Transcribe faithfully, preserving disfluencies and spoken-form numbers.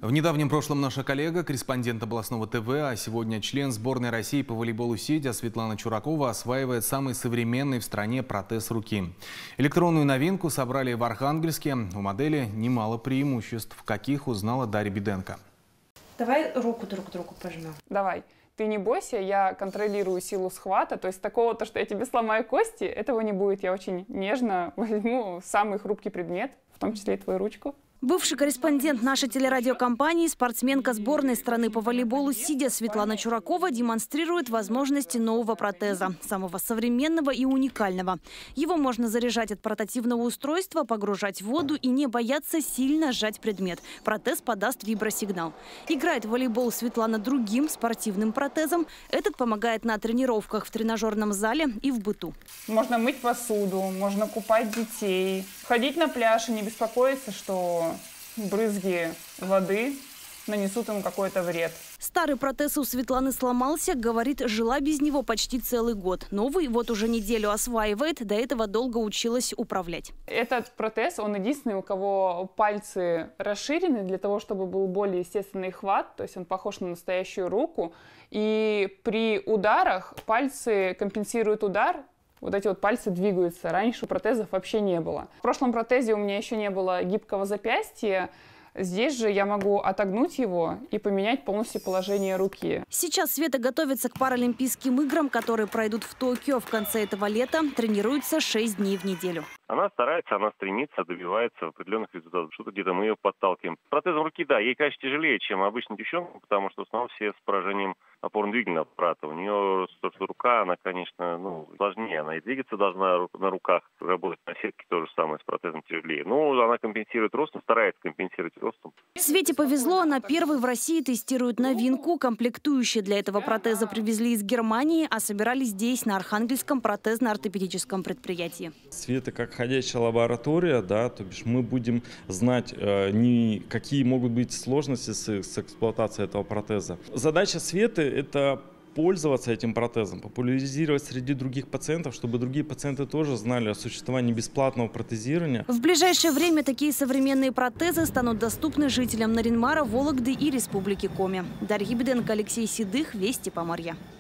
В недавнем прошлом наша коллега, корреспондент областного ТВ, а сегодня член сборной России по волейболу сидя Светлана Чуракова осваивает самый современный в стране протез руки. Электронную новинку собрали в Архангельске. У модели немало преимуществ, каких узнала Дарья Беденко. Давай руку друг другу пожмем. Давай. Ты не бойся, я контролирую силу схвата, то есть такого-то, что я тебе сломаю кости, этого не будет. Я очень нежно возьму самый хрупкий предмет, в том числе и твою ручку. Бывший корреспондент нашей телерадиокомпании, спортсменка сборной страны по волейболу сидя Светлана Чуракова демонстрирует возможности нового протеза, самого современного и уникального. Его можно заряжать от портативного устройства, погружать в воду и не бояться сильно сжать предмет. Протез подаст вибросигнал. Играет в волейбол Светлана другим спортивным протезом. Этот помогает на тренировках в тренажерном зале и в быту. Можно мыть посуду, можно купать детей, ходить на пляж и не беспокоиться, что брызги воды нанесут ему какой-то вред. Старый протез у Светланы сломался, говорит, жила без него почти целый год. Новый вот уже неделю осваивает, до этого долго училась управлять. Этот протез, он единственный, у кого пальцы расширены для того, чтобы был более естественный хват, то есть он похож на настоящую руку. И при ударах пальцы компенсируют удар. Вот эти вот пальцы двигаются. Раньше протезов вообще не было. В прошлом протезе у меня еще не было гибкого запястья. Здесь же я могу отогнуть его и поменять полностью положение руки. Сейчас Света готовится к Паралимпийским играм, которые пройдут в Токио в конце этого лета. Тренируется шесть дней в неделю. Она старается, она стремится, добивается определенных результатов. Что-то где-то мы ее подталкиваем. Протезом руки, да, ей, конечно, тяжелее, чем обычным девчонкам, потому что в основном все с поражением опорно-двигательного аппарата. У нее, то, что рука, она, конечно, ну, сложнее. Она и двигаться должна на руках, работать на сетке то же самое, с протезом тяжелее. Ну, она компенсирует ростом, старается компенсировать ростом. Свете повезло, она первой в России тестирует новинку. Комплектующие для этого протеза привезли из Германии, а собирали здесь, на Архангельском протезно-ортопедическом предприятии. Света как ходячая лаборатория, да, то бишь мы будем знать, э, не, какие могут быть сложности с, с эксплуатацией этого протеза. Задача Светы – это пользоваться этим протезом, популяризировать среди других пациентов, чтобы другие пациенты тоже знали о существовании бесплатного протезирования. В ближайшее время такие современные протезы станут доступны жителям Нарьян-Мара, Вологды и Республики Коми. Дарья Беденко, Алексей Седых, Вести Поморья.